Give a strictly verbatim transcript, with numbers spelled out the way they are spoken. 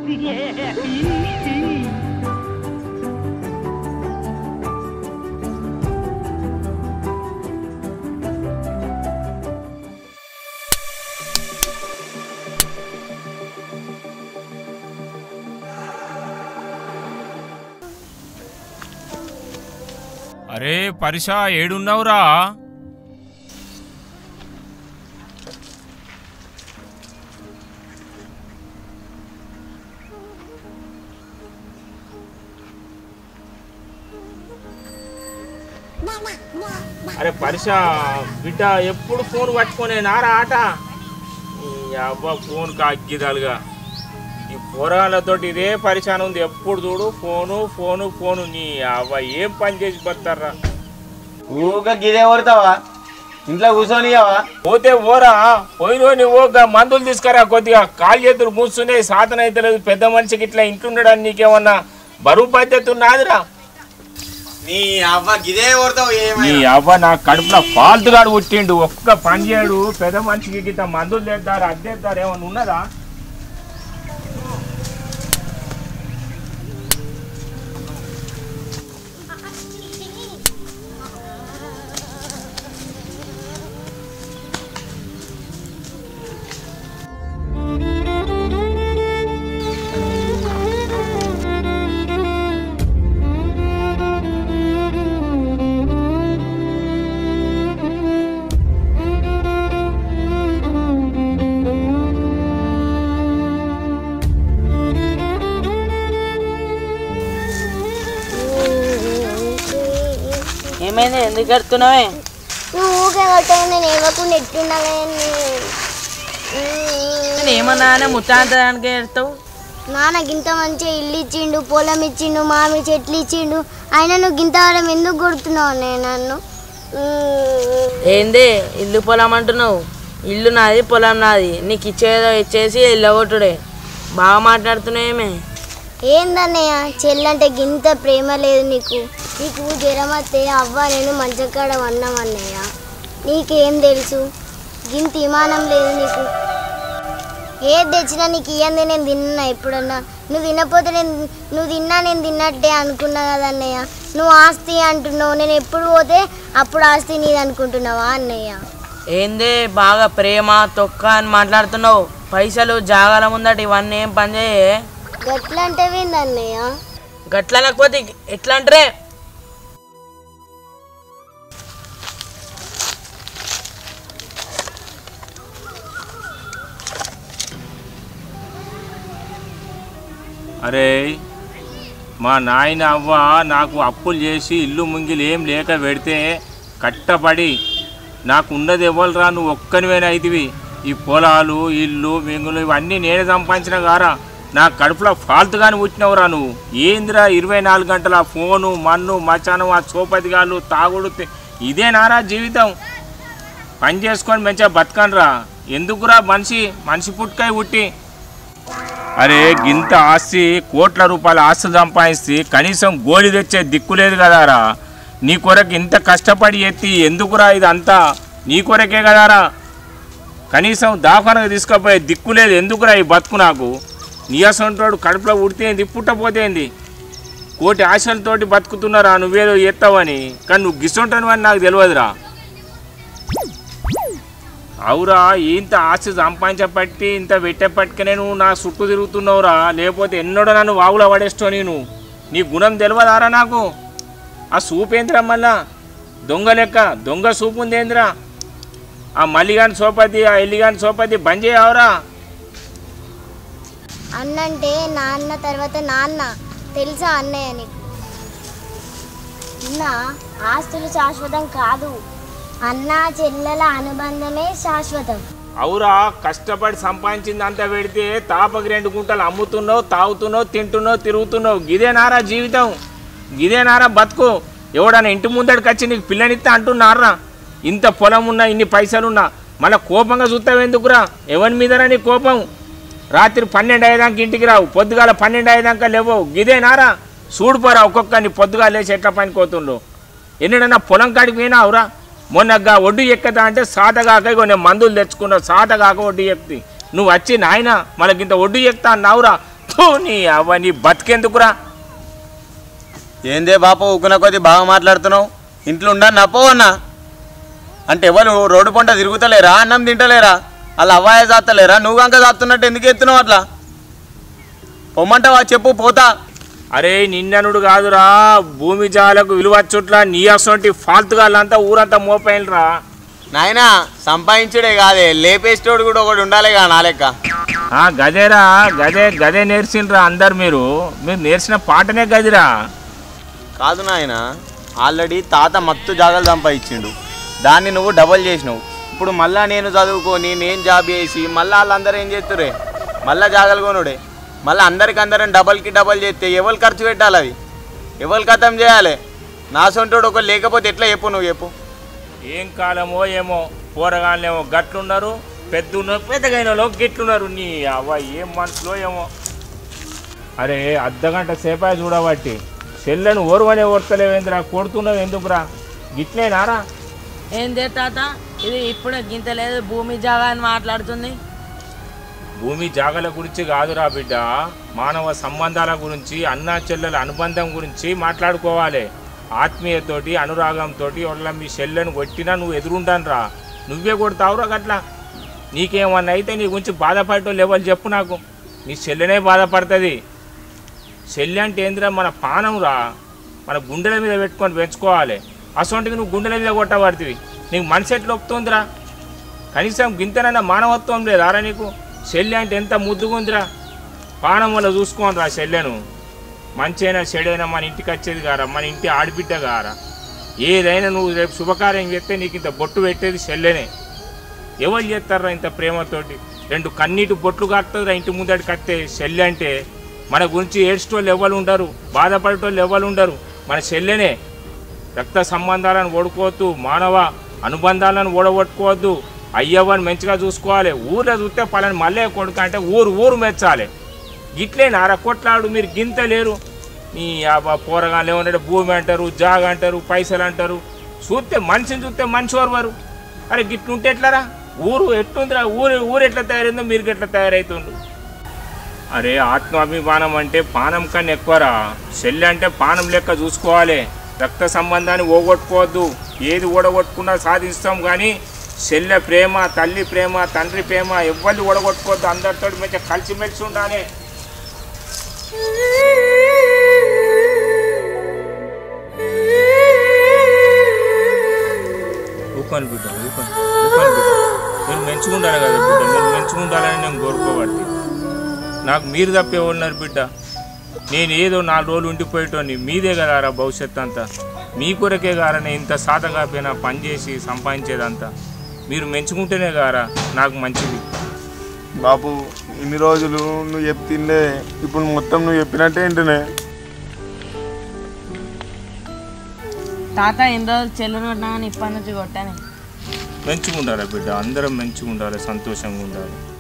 అరే పరిషా ఏడున్నావురా? అరే పరిషా బిడ్డ ఎప్పుడు ఫోన్ పట్టుకునే నారా ఆట అబ్బా ఫోన్ కాగిదాలుగా ఈ పోరాలతోటి ఇదే పరిశానం ఉంది. ఎప్పుడు చూడు ఫోను ఫోను ఫోను. నీ అవ్వ ఏం పని చేసి పడతారా? ఊగా గిదే ఓడతావా? ఇంట్లో కూర్చొనివా? పోతే ఓరా పోయినో నువ్వు మందులు తీసుకురా. కొద్దిగా కాలు చేతులు మూస్తున్నాయి, సాధన అయితే లేదు. పెద్ద మనిషికి ఇట్లా ఇంటుండడానికి నీకేమన్నా బరువు బాధ్యత ఉన్నాదిరా? నీ అవ్వ గిదే ఓడతావు. నీ అవ్వ నా కడుపులో ఫాల్తుగాడు పుట్టిండు. ఒక్క పని చేయడు. పెద్ద మనిషికి గిట్ట మందులు తెద్దారు అద్దెద్దారు ఏమన్నా ఉన్నదా? ఏమైంది? ఎందుకు కడుతున్నావే? నువ్వు ఊకే కట్టావు. నేను ఏమకుండా ఎట్టున్నా. నేను ఏమన్నా ముత్తాంతడానికి ఎడతావు? నాన్న గింత మంచిగా ఇల్లు ఇచ్చిండు, పొలం ఇచ్చిండు, మామి చెట్లు ఇచ్చిండు. అయినా నువ్వు గింతవరం ఎందుకు కొడుతున్నావు నేను నన్ను? ఏంది ఇల్లు పొలం అంటున్నావు? ఇల్లు నాది, పొలం నాది. నీకు ఇచ్చేదో ఇచ్చేసి ఇల్లగొట్టుడే. బాగా మాట్లాడుతున్నావేమే? ఏందన్నయ్య, చెల్లంటే గింత ప్రేమ లేదు నీకు? నీకు జ్వరం వస్తే అవ్వ నేను మంచకాడ వన్నామన్నయ్య. నీకేం తెలుసు? గింత విమానం లేదు నీకు. ఏది తెచ్చినా నీకు ఇయ్యంది నేను తిన్నా ఎప్పుడన్నా. నువ్వు తినపోతే నేను నువ్వు తిన్నా నేను తిన్నట్టే అనుకున్నా కదన్నయ్య. నువ్వు ఆస్తి అంటున్నావు. నేను ఎప్పుడు పోతే అప్పుడు ఆస్తి నీది అనుకుంటున్నావా అన్నయ్య? ఏంది బాగా ప్రేమ తొక్క అని మాట్లాడుతున్నావు? పైసలు జాగాల ముందట ఇవన్నీ ఏం పని చేయే? గట్ల అంటే ఏందన్నయ్య? గట్ల లేకపోతే ఎట్లా అంటారే? అరే మా నాయన అవ్వ నాకు అప్పులు చేసి ఇల్లు ముంగిలు ఏం లేక పెడితే కట్టపడి నాకు ఉన్నది ఇవ్వాలరా. నువ్వు ఒక్కనివేనా అయితివి. ఈ పొలాలు ఇల్లు మింగులు ఇవన్నీ నేనే సంపాదించిన గారా. నా కడుపులో ఫాల్తుగాని పుట్టినవురా నువ్వు. ఏందిరా ఇరవై నాలుగు గంటల ఫోను మన్ను మచాను ఆ చోపతిగాళ్ళు తాగుడు ఇదేనారా జీవితం? పని చేసుకొని మంచిగా బతకనరా. ఎందుకురా మనిషి మనిషి పుట్టుకాయ పుట్టి? అరే గింత ఆస్తి కోట్ల రూపాయల ఆస్తి సంపాదిస్తే కనీసం గోళి తెచ్చే దిక్కు లేదు కదారా. నీ కొరకు ఇంత కష్టపడి ఎత్తి ఎందుకురా ఇదంతా? నీ కొరకే కదారా. కనీసం దాఖానకు తీసుకుపోయే దిక్కు లేదు. ఎందుకురా ఈ బతుకు నాకు? నీయసంటోడు కడుపులో ఉడితేంది పుట్టపోతేంది? కోటి ఆశలతోటి బతుకుతున్నారా నువ్వేదో ఎత్తావని. కానీ నువ్వు గిసొంటాను అని నాకు తెలియదురా. అవురా ఇంత ఆస్తి సంపాదించబట్టి ఇంత పెట్టేపట్టుకనే నువ్వు నా చుట్టూ తిరుగుతున్నావురా. లేకపోతే ఎన్నడో నన్ను వాగులో పడేస్తావు. నేను నీ గుణం తెలియదారా నాకు? ఆ సూపేంద్రా మళ్ళా దొంగ లెక్క దొంగ సూపు ఉందేంద్రా? ఆ మల్లిగాని సోపతి ఆ ఎల్లిగాని సోపతి బంద్ చేయవరా? అన్నంటే నాన్న తర్వాత నాన్న తెలుసా అన్నయ్య నీకు? నా ఆస్తులు శాశ్వతం కాదు. అన్న చెల్లెల అనుబంధమే శాశ్వతం. అవురా కష్టపడి సంపాదించింది అంతా పెడితే తాపకి రెండు గుంటలు అమ్ముతున్నావు, తాగుతున్నావు, తింటున్నావు, తిరుగుతున్నావు. గిదేనారా జీవితం? గిదేనారా బతుకు? ఎవడన్నా ఇంటి ముందడికి వచ్చి నీకు పిల్లనిస్తే అంటున్నారా? ఇంత పొలం ఉన్నా ఇన్ని పైసలున్నా మళ్ళీ కోపంగా చూస్తావెందుకురా? ఎవరి మీదరా నీ కోపం? రాత్రి పన్నెండు అయ్యేదాకా ఇంటికి రావు, పొద్దుగాల పన్నెండు అయ్యేదాకా లేవవు. గిదేనారా? చూడుపోరా ఒక్కొక్కరిని పొద్దుగా లేచి ఎట్లా పనికోతుండ్రు. ఎన్నడన్నా పొలం కాడికి పోయినావురా? మొన్నగా ఒడ్డు ఎక్కదా అంటే సాతగాక నేను మందులు తెచ్చుకున్నావు. సాతగాక ఒడ్డు ఎక్కి నువ్వు వచ్చి నాయన మనకి ఇంత ఒడ్డు ఎక్కుతా అన్నావురా. థూ, నీ అవ్వ నీ బతికెందుకురా? ఏందే బాప ఊకున్న కొద్ది బాగా మాట్లాడుతున్నావు? ఇంట్లో ఉండని నప్పో అన్నా అంటే ఎవరు రోడ్డు పంట తిరుగుతలేరా? అన్నం తింటలేరా? అలా అవ్వాయ చాత్తలేరా? నువ్వు అంక చాస్తున్నట్టు ఎందుకు ఎత్తున్నావు అట్లా? పొమ్మంటావా చెప్పు పోతా. అరే నిన్ననుడు కాదురా, భూమి జాలకు విలువచ్చుట్లా నీ అసొంటి ఫాల్తుగాళ్ళంతా ఊరంతా మోపైనరా. నాయనా సంపాదించుడే కాదే, లేపేసేటోడు కూడా ఒకటి ఉండాలిగా నా లెక్క. గదేరా, గదే గదే నేర్చిండ్రా అందరు. మీరు మీరు నేర్చిన పాటనే గదిరా. కాదు నాయన, ఆల్రెడీ తాత మత్తు జాగాలు సంపాదించిండు, దాన్ని నువ్వు డబల్ చేసినావు. ఇప్పుడు మళ్ళా నేను చదువుకొని నేను జాబ్ చేసి మళ్ళీ వాళ్ళందరూ ఏం చేస్తురే? మళ్ళీ జాగాలు కొనుడే. మళ్ళీ అందరికి అందరం డబల్కి డబల్ చేస్తే ఎవరు ఖర్చు పెట్టాలి? అది ఎవరు ఖతం చేయాలి? నా సొంటోడు ఒకరు లేకపోతే ఎట్లా చెప్పు? నువ్వు చెప్పు. ఏం కాలమో ఏమో, పోరగాళ్ళేమో గట్లున్నారు, పెద్ద పెద్దగైనలో గిట్లున్నారు. నీ అవ్వ ఏం మనసులో ఏమో. అరే అర్ధగంట సేపా చూడబట్టి చెల్లెను ఓర్వనే ఓర్తలేవేంద్రా, కొడుతున్నావు ఎందుకురా? గిట్లేనారా? ఏందే తాత ఇది ఇప్పుడు గింత లేదు భూమి జాగా అని మాట్లాడుతుంది? భూమి జాగల గురించి కాదురా బిడ్డ, మానవ సంబంధాల గురించి, అన్నా చెల్లెల అనుబంధం గురించి మాట్లాడుకోవాలి. ఆత్మీయతోటి అనురాగంతో వాళ్ళ మీ చెల్లెను కొట్టినా నువ్వు ఎదురుంటాను రా. నువ్వే కొడతావురా గట్లా. నీకేమన్నా అయితే నీ గురించి బాధపడటం లెవెల్ చెప్పు నాకు. నీ చెల్లెనే బాధపడుతుంది. చెల్లె అంటే ఏందిరా? మన పానం రా, మన గుండెల మీద పెట్టుకొని పెంచుకోవాలి. అసొంటికి నువ్వు గుండెల మీద కొట్టబడుతుంది. నీకు మనసు ఎట్లా ఒప్పుతుందిరా? కనీసం గింతనైనా మానవత్వం లేదారా నీకు? చెల్లె అంటే ఎంత ముద్దుగుందిరా. పానం వల్ల చూసుకోని రా చెల్లెను. మంచైనా చెడైనా మన ఇంటికి వచ్చేది కారా, మన ఇంటి ఆడబిడ్డ కారా. ఏదైనా నువ్వు రేపు శుభకార్యం చేస్తే నీకు ఇంత బొట్టు పెట్టేది చెల్లెనే. ఎవరు చేస్తారా ఇంత ప్రేమతోటి? రెండు కన్నీటి బొట్లు కాస్తుందిరా ఇంటి ముందడికి వస్తే. చెల్లె అంటే మన గురించి ఏడ్చేటోళ్ళు ఎవరు ఉండరు, బాధపడేటోళ్ళు ఎవరు ఉండరు, మన చెల్లెనే. రక్త సంబంధాలను ఓడుకోవద్దు, మానవ అనుబంధాలను ఓడగొట్టుకోవద్దు. అయ్యవ్వని మంచిగా చూసుకోవాలి. ఊర్లో చూస్తే పలాని మళ్ళీ కొడుకు అంటే ఊరు ఊరు మెచ్చాలి. గిట్లే నార కొట్లాడు. మీరు గింత లేరు. నీ పోరగాళ్ళు ఏమన్నా భూమి అంటారు, జాగ అంటారు, పైసలు అంటారు. చూస్తే మనిషిని చూస్తే మనిషి ఓర్వరు. అరే గిట్లుంటే ఎట్లరా? ఊరు ఎట్లుందిరా? ఊరు ఊరు ఎట్లా తయారైందో మీరు ఎట్లా తయారవుతుండ్రు? అరే ఆత్మాభిమానం అంటే పానం కన్నా ఎక్కువరా. చెల్లె అంటే పానం లెక్క చూసుకోవాలి. రక్త సంబంధాన్ని ఓగొట్టుకోవద్దు. ఏది ఓడగొట్టుకున్నా సాధిస్తాం కానీ చెల్లె ప్రేమ, తల్లి ప్రేమ, తండ్రి ప్రేమ ఎవరిని ఓడగొట్టుకోవద్దు. అందరితో మంచిగా కలిసిమెలిసి ఉండాలి. ఊపని బిడ్డ, ఊపని ఊపని బిడ్డ. నేను మంచిగుండాలి కదా బిడ్డ, నేను మంచిగుండాలని నేను కోరుకోబట్టి. నాకు మీరు తప్పే ఉన్నారు బిడ్డ. నేను ఏదో నాలుగు రోజులు ఉండిపోయేటోని. మీదే కదారా భవిష్యత్తు అంతా. మీ కొరకే గారా నేను ఇంత సాధగా పోయినా పని చేసి సంపాదించేదంతా. మీరు మెచ్చుకుంటేనే గారా నాకు మంచిది. బాపు ఇన్ని రోజులు నువ్వు చెప్తుండే, ఇప్పుడు మొత్తం నువ్వు చెప్పినట్టే ఏంటనే. తాత ఎన్ని రోజులు చెల్లెను కొట్టినా కానీ ఇప్పటి నుంచి కొట్టాను. మంచిగా ఉండాలి బిడ్డ, అందరం మంచిగా ఉండాలి, సంతోషంగా ఉండాలి.